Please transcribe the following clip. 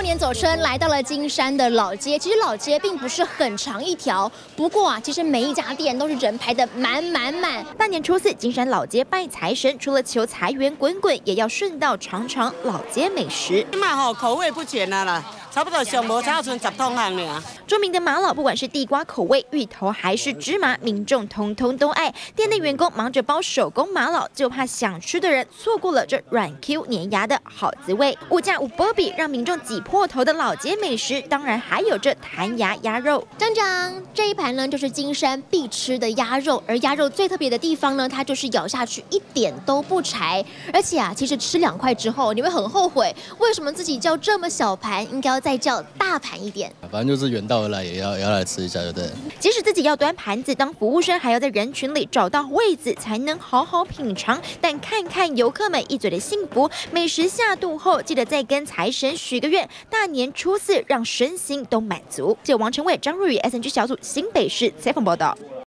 过年走春来到了金山的老街，其实老街并不是很长一条，不过啊，其实每一家店都是人排得满。大年初四，金山老街拜财神，除了求财源滚滚，也要顺道尝尝老街美食。 起码口味不全啦。 差不多上无差剩10桶行了。 著名的麻老，不管是地瓜口味、芋头还是芝麻，民众通通都爱。店内员工忙着包手工麻老，就怕想吃的人错过了这软 Q 粘牙的好滋味。物价无波比，让民众挤破头的老街美食，当然还有这弹牙鸭肉。张张，这一盘呢就是金山必吃的鸭肉，而鸭肉最特别的地方呢，它就是咬下去一点都不柴，而且啊，其实吃2块之后，你会很后悔，为什么自己叫这么小盘，应该要再叫大盘一点。 反正就是远道而来，也要来吃一下，对不对？ 即使自己要端盘子当服务生，还要在人群里找到位子，才能好好品尝。但看看游客们一嘴的幸福，美食下肚后，记得再跟财神许个愿，大年初4让身心都满足。记者王成伟、张若宇 SNG 小组新北市采访报道。